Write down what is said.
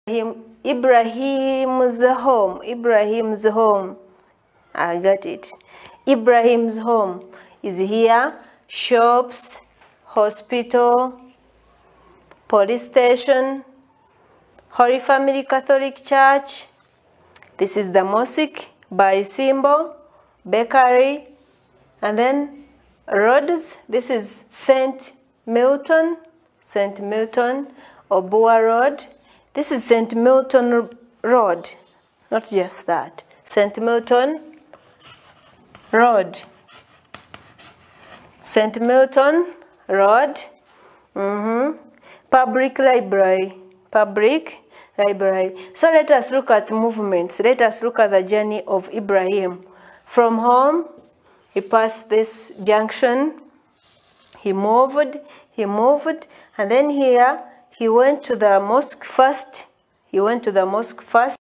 Ibrahim's home. Ibrahim's home. I got it. Ibrahim's home is here. Shops, hospital, police station, Holy Family Catholic Church. This is the mosque by symbol, bakery, and then roads. This is St. Milton, Obua Road. This is St. Milton Road, not just that. St. Milton Road. St. Milton Road. Public library. So let us look at movements. Let us look at the journey of Ibrahim. From home, he passed this junction. He moved, and then here he went to the mosque first.